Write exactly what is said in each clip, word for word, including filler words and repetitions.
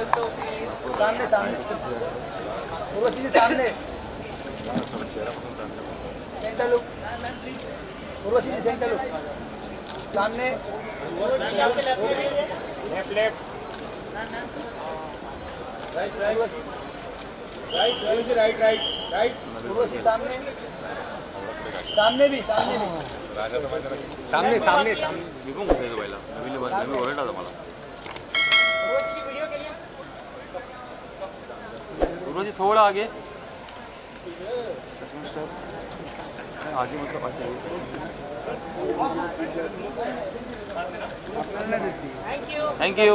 सामने सामने उर्वशी जी सामने centre look Urvashi ji centre look सामने left left right right right Urvashi right right right Urvashi सामने सामने भी सामने भी सामने सामने सामने निघून कुठे पहिला नवीन नवीन ओरडला होता मला उर्वशी थोड़ा आगे आगे मतलब आगे थैंक यू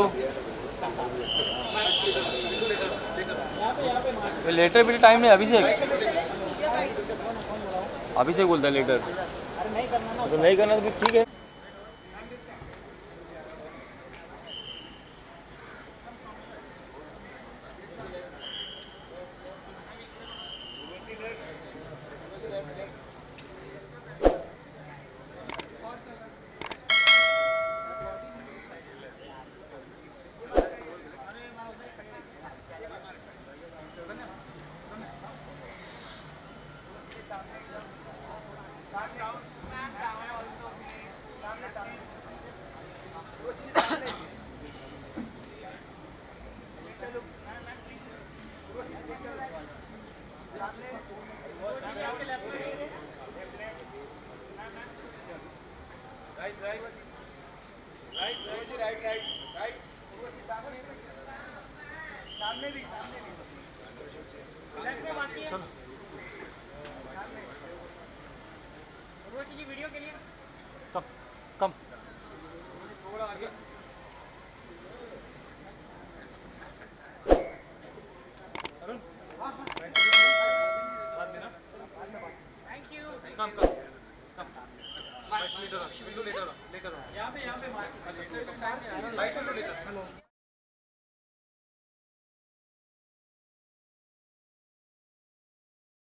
लेटर भी टाइम नहीं अभिषेक अभिषेक बोलता है लेटर तो नहीं करना तो फिर ठीक है। Right right right right right right सामने भी सामने भी चलो उर्वशी जी वीडियो के लिए कम कम थोड़ा आगे Arun thank you come come come later later later यहाँ पे यहाँ पे मार्क अच्छा राइट लेटर हेलो